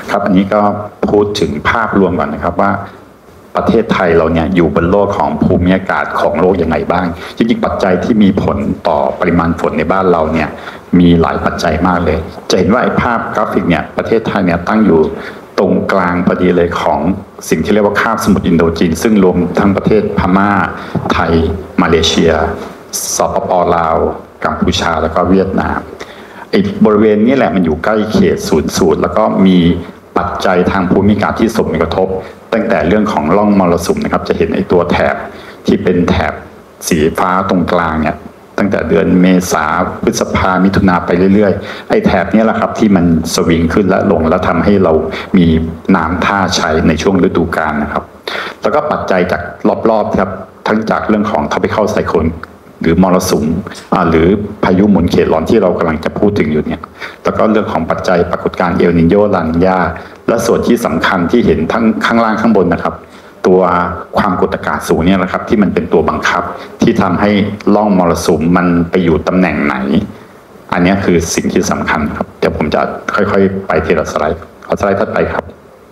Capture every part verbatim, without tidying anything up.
ครับอันนี้ก็พูดถึงภาพรวมก่อนนะครับว่าประเทศไทยเราเนี่ยอยู่บนโลกของภูมิอากาศของโลกยังไงบ้างจริงๆปัจจัยที่มีผลต่อปริมาณฝนในบ้านเราเนี่ยมีหลายปัจจัยมากเลยจะเห็นว่าไอ้ภาพกราฟิกเนี่ยประเทศไทยเนี่ยตั้งอยู่ตรงกลางพอดีเลยของสิ่งที่เรียกว่าคาบสมุทรอินโดจีนซึ่งรวมทั้งประเทศพม่าไทยมาเลเซียสปป.ลาวกัมพูชาแล้วก็เวียดนามไอ้บริเวณนี้แหละมันอยู่ใกล้เขตศูนย์สูตรแล้วก็มีปัจจัยทางภูมิอากาศที่ส่งผลกระทบตั้งแต่เรื่องของร่องมรสุมนะครับจะเห็นไอ้ตัวแถบที่เป็นแถบสีฟ้าตรงกลางเนี่ยตั้งแต่เดือนเมษาพฤษภามิถุนาไปเรื่อยๆไอ้แถบนี้แหละครับที่มันสวิงขึ้นและลงแล้วทำให้เรามีน้ำท่าใช้ในช่วงฤดูกาลนะครับแล้วก็ปัจจัยจากรอบๆครับทั้งจากเรื่องของ tropical cycloneหรือมรสุมหรือพายุหมุนเขตร้อนที่เรากำลังจะพูดถึงอยู่เนี่ยแล้วก็เรื่องของปัจจัยปรากฏการณ์เอลนิโญลานีญาและส่วนที่สำคัญที่เห็นทั้งข้างล่างข้างบนนะครับตัวความกดอากาศสูงเนี่ยนะครับที่มันเป็นตัวบังคับที่ทำให้ร่องมรสุมมันไปอยู่ตำแหน่งไหนอันนี้คือสิ่งที่สำคัญครับเดี๋ยวผมจะค่อยๆไปทีละสไลด์ขอสไลด์ถัดไปครับ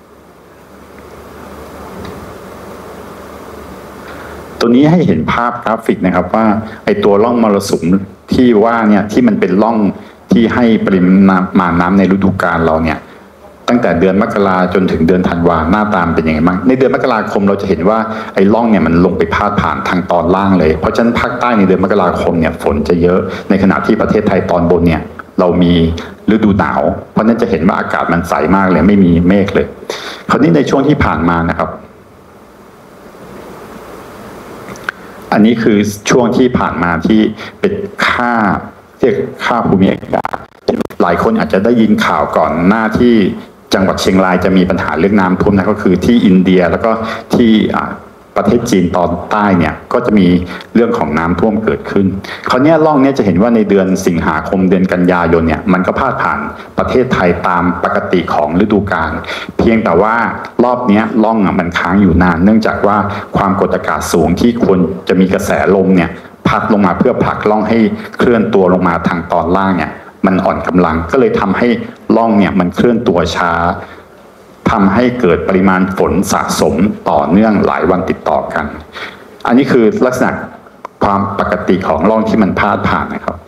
ตัวนี้ให้เห็นภาพกราฟิกนะครับว่าไอตัวร่องมรสุมที่ว่าเนี่ยที่มันเป็นร่องที่ให้ปริมาณน้ำในฤดูกาลเราเนี่ยตั้งแต่เดือนมกราจนถึงเดือนธันวาหน้าตามเป็นยังไงบ้างในเดือนมกราคมเราจะเห็นว่าไอ้ร่องเนี่ยมันลงไปพาดผ่านทางตอนล่างเลยเพราะฉะนั้นภาคใต้ในเดือนมกราคมเนี่ยฝนจะเยอะในขณะที่ประเทศไทยตอนบนเนี่ยเรามีฤดูหนาวเพราะนั้นจะเห็นว่าอากาศมันใสมากเลยไม่มีเมฆเลยคราวนี้ในช่วงที่ผ่านมานะครับอันนี้คือช่วงที่ผ่านมาที่เป็นค่าเรียกค่าภูมิอากาศหลายคนอาจจะได้ยินข่าวก่อนหน้าที่จังหวัดเชียงรายจะมีปัญหาเรื่องน้ำท่วมนะก็คือที่อินเดียแล้วก็ที่ประเทศจีนตอนใต้เนี่ยก็จะมีเรื่องของน้ำท่วมเกิดขึ้นคราวนี้ร่องนี้จะเห็นว่าในเดือนสิงหาคมเดือนกันยายนเนี่ยมันก็พาดผ่านประเทศไทยตามปกติของฤดูกาลเพียงแต่ว่ารอบนี้ร่องมันค้างอยู่นานเนื่องจากว่าความกดอากาศสูงที่ควรจะมีกระแสลมเนี่ยพัดลงมาเพื่อผลักร่องให้เคลื่อนตัวลงมาทางตอนล่างเนี่ยมันอ่อนกำลังก็เลยทำให้ร่องเนี่ยมันเคลื่อนตัวช้าทำให้เกิดปริมาณฝนสะสมต่อเนื่องหลายวันติดต่อกันอันนี้คือลักษณะความปกติของร่องที่มันพาดผ่านนะครับ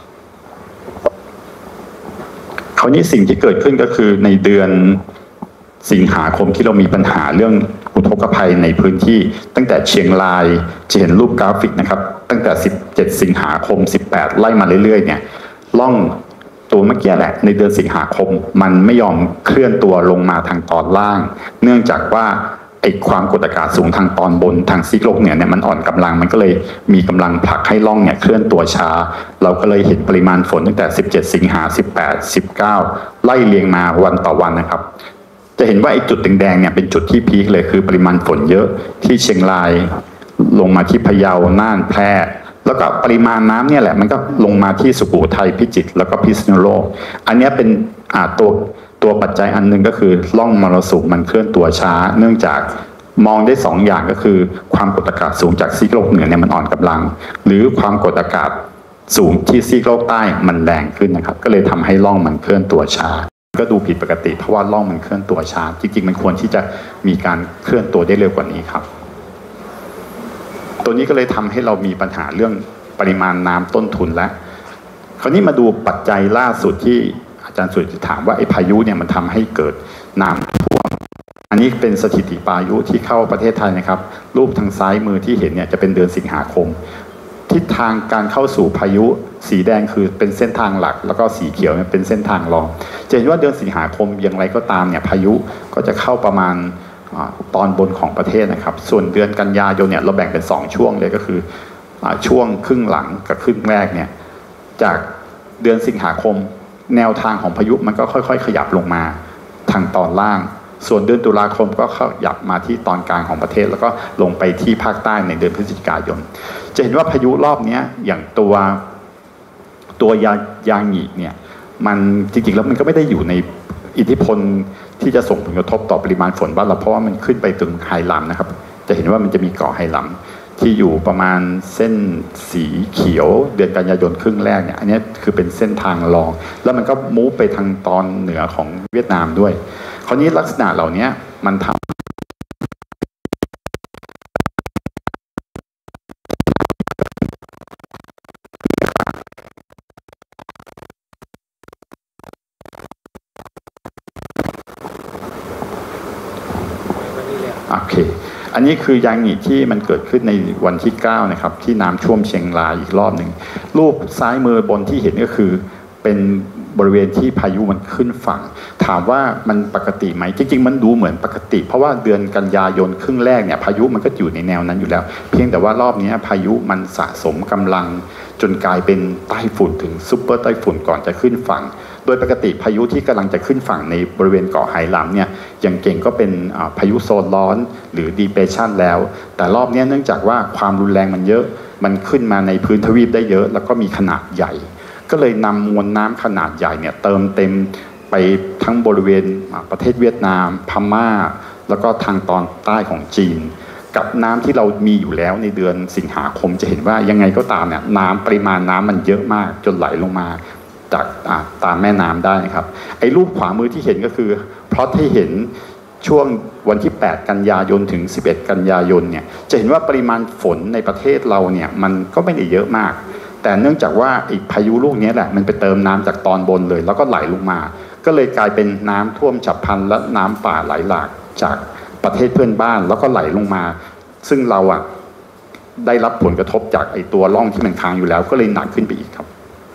คราวนี้สิ่งที่เกิดขึ้นก็คือในเดือนสิงหาคมที่เรามีปัญหาเรื่องอุทกภัยในพื้นที่ตั้งแต่เชียงรายจะเห็นรูปกราฟิกนะครับตั้งแต่สิบเจ็ดสิงหาคมสิบแปดไล่มาเรื่อยๆเนี่ยร่องตัวเมื่อกี้แหละในเดือนสิงหาคมมันไม่ยอมเคลื่อนตัวลงมาทางตอนล่างเนื่องจากว่าไอ้ความกดอากาศสูงทางตอนบนทางซีกโลกเหนือเนี่ยมันอ่อนกำลังมันก็เลยมีกำลังผลักให้ร่องเนี่ยเคลื่อนตัวช้าเราก็เลยเห็นปริมาณฝนตั้งแต่สิบเจ็ดสิงหาสิบแปด สิบเก้าไล่เรียงมาวันต่อวันนะครับจะเห็นว่าไอ้จุดแดงๆเนี่ยเป็นจุดที่พีคเลยคือปริมาณฝนเยอะที่เชียงรายลงมาที่พะเยาน่านแพร่แล้วก็ปริมาณน้ำเนี่ยแหละมันก็ลงมาที่สุโขทัยพิจิตรแล้วก็พิษณุโลกอันนี้เป็นอ่าตัวตัวปัจจัยอันนึงก็คือร่องมรสุมมันเคลื่อนตัวช้าเนื่องจากมองได้สองอย่างก็คือความกดอากาศสูงจากซีกโลกเหนือเนี่ยมันอ่อนกำลังหรือความกดอากาศสูงที่ซีกโลกใต้มันแรงขึ้นนะครับก็เลยทำให้ร่องมันเคลื่อนตัวช้าก็ดูผิดปกติเพราะว่าร่องมันเคลื่อนตัวช้าจริงๆมันควรที่จะมีการเคลื่อนตัวได้เร็วกว่านี้ครับตัวนี้ก็เลยทำให้เรามีปัญหาเรื่องปริมาณน้ำต้นทุนและคราวนี้มาดูปัจจัยล่าสุดที่อาจารย์สุดจะถามว่าไอ้พายุเนี่ยมันทำให้เกิดน้ำท่วมอันนี้เป็นสถิติพายุที่เข้าประเทศไทยนะครับรูปทางซ้ายมือที่เห็นเนี่ยจะเป็นเดือนสิงหาคมทิศทางการเข้าสู่พายุสีแดงคือเป็นเส้นทางหลักแล้วก็สีเขียวเนี่ยเป็นเส้นทางรองจะเห็นว่าเดือนสิงหาคมอย่างไรก็ตามเนี่ยพายุก็จะเข้าประมาณตอนบนของประเทศนะครับส่วนเดือนกันยายนเนี่ยเราแบ่งเป็นสองช่วงเลยก็คือช่วงครึ่งหลังกับครึ่งแรกเนี่ยจากเดือนสิงหาคมแนวทางของพายุมันก็ค่อยๆขยับลงมาทางตอนล่างส่วนเดือนตุลาคมก็ขยับมาที่ตอนกลางของประเทศแล้วก็ลงไปที่ภาคใต้ในเดือนพฤศจิกายนจะเห็นว่าพายุรอบนี้อย่างตัวตัวยายางิเนี่ยมันจริงๆแล้วมันก็ไม่ได้อยู่ในอิทธิพลที่จะส่งผลกระทบต่อปริมาณฝนบ้านเราเพราะว่ามันขึ้นไปถึงไฮลัมนะครับจะเห็นว่ามันจะมีเกาะไฮลัมที่อยู่ประมาณเส้นสีเขียวเดือนกันยายนครึ่งแรกเนี่ยอันนี้คือเป็นเส้นทางรองแล้วมันก็มูฟไปทางตอนเหนือของเวียดนามด้วยคราวนี้ลักษณะเหล่านี้มันทำโอเคอันนี้คือยางหงิที่มันเกิดขึ้นในวันที่เก้านะครับที่น้ำท่วมเชียงรายอีกรอบหนึ่งรูปซ้ายมือบนที่เห็นก็คือเป็นบริเวณที่พายุมันขึ้นฝั่งถามว่ามันปกติไหมจริงๆมันดูเหมือนปกติเพราะว่าเดือนกันยายนครึ่งแรกเนี่ยพายุมันก็อยู่ในแนวนั้นอยู่แล้วเพียงแต่ว่ารอบนี้พายุมันสะสมกำลังจนกลายเป็นไต้ฝุ่นถึงซุปเปอร์ไต้ฝุ่นก่อนจะขึ้นฝั่งโดยปกติพายุที่กำลังจะขึ้นฝั่งในบริเวณเกาะไหหลำเนี่ยอย่างเก่งก็เป็นพายุโซนร้อนหรือ depression แล้วแต่รอบนี้เนื่องจากว่าความรุนแรงมันเยอะมันขึ้นมาในพื้นทวีปได้เยอะแล้วก็มีขนาดใหญ่ก็เลยนำมวลน้ำขนาดใหญ่เนี่ยเติมเต็มไปทั้งบริเวณประเทศเวียดนามพม่าแล้วก็ทางตอนใต้ของจีนกับน้ำที่เรามีอยู่แล้วในเดือนสิงหาคมจะเห็นว่ายังไงก็ตามเนี่ยน้ำปริมาณน้ำมันเยอะมากจนไหลลงมาจากตามแม่น้ำได้นะครับไอ้รูปขวามือที่เห็นก็คือเพราะที่เห็นช่วงวันที่แปดกันยายนถึงสิบเอ็ดกันยายนเนี่ยจะเห็นว่าปริมาณฝนในประเทศเราเนี่ยมันก็ไม่ได้เยอะมากแต่เนื่องจากว่าไอ้พายุลูกนี้แหละมันไปเติมน้ำจากตอนบนเลยแล้วก็ไหลลงมาก็เลยกลายเป็นน้ำท่วมฉับพลันและน้ำป่าไหลหลากจากประเทศเพื่อนบ้านแล้วก็ไหลลงมาซึ่งเราอ่ะได้รับผลกระทบจากไอ้ตัวร่องที่มันค้างอยู่แล้วก็เลยหนักขึ้นไปอีกครับ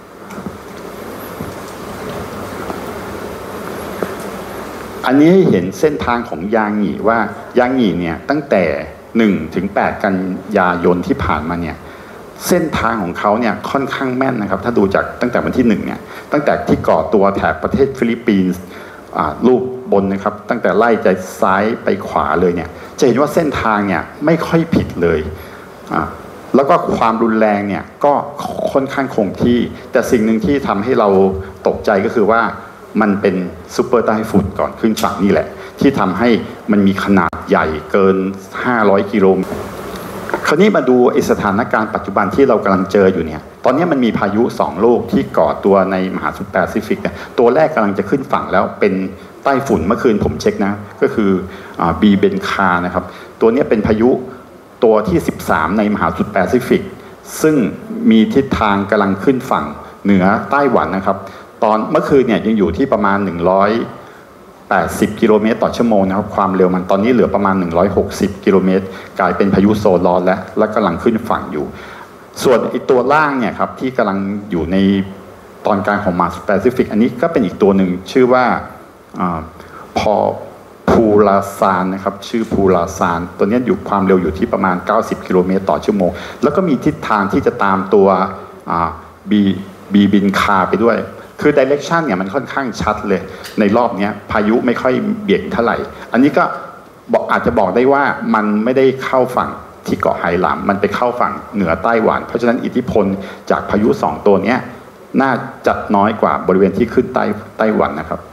อันนี้ให้เห็นเส้นทางของยางหงีว่ายางหงีเนี่ยตั้งแต่หนึ่งถึงแปดกันยายนที่ผ่านมาเนี่ยเส้นทางของเขาเนี่ยค่อนข้างแม่นนะครับถ้าดูจากตั้งแต่วันที่หนึ่งเนี่ยตั้งแต่ที่ก่อตัวแถบประเทศฟิลิปปินส์รูปบนนะครับตั้งแต่ไล่จากซ้ายไปขวาเลยเนี่ยจะเห็นว่าเส้นทางเนี่ยไม่ค่อยผิดเลยแล้วก็ความรุนแรงเนี่ยก็ค่อนข้างคงที่แต่สิ่งหนึ่งที่ทำให้เราตกใจก็คือว่ามันเป็นซุปเปอร์ไต้ฝุ่นก่อนขึ้นฝั่งนี่แหละที่ทำให้มันมีขนาดใหญ่เกินห้าร้อยกิโลเมตรคราวนี้มาดูสถานการณ์ปัจจุบันที่เรากำลังเจออยู่เนี่ยตอนนี้มันมีพายุสองลูกที่ก่อตัวในมหาสมุทรแปซิฟิกเนี่ยตัวแรกกำลังจะขึ้นฝั่งแล้วเป็นไต้ฝุ่นเมื่อคืนผมเช็คนะก็คือบีเบนคานะครับตัวนี้เป็นพายุตัวที่สิบสามในมหาสมุทรแปซิฟิกซึ่งมีทิศทางกำลังขึ้นฝั่งเหนือไต้หวันนะครับตอนเมื่อคืนเนี่ยยังอยู่ที่ประมาณหนึ่งร้อยแปดสิบกิโลเมตรต่อชั่วโมงนะครับความเร็วมันตอนนี้เหลือประมาณหนึ่งร้อยหกสิบกิโลเมตรกลายเป็นพายุโซนร้อนแล้วและกำลังขึ้นฝั่งอยู่ส่วนอีกตัวล่างเนี่ยครับที่กำลังอยู่ในตอนกลางของมหาสมุทรแปซิฟิกอันนี้ก็เป็นอีกตัวหนึ่งชื่อว่าพอพูลาซานนะครับชื่อพูลาซานตัวนี้อยู่ความเร็วอยู่ที่ประมาณเก้าสิบกิโลเมตรต่อชั่วโมงแล้วก็มีทิศทางที่จะตามตัวบีบีบินคาไปด้วยคือ direction เนี่ยมันค่อนข้างชัดเลยในรอบนี้พายุไม่ค่อยเบี่ยงเท่าไหร่อันนี้ก็บอกอาจจะบอกได้ว่ามันไม่ได้เข้าฝั่งที่เกาะไหหลำมันไปเข้าฝั่งเหนือไต้หวันเพราะฉะนั้นอิทธิพลจากพายุสองตัวนี้น่าจะน้อยกว่าบริเวณที่ขึ้นใต้ไต้หวันนะครับ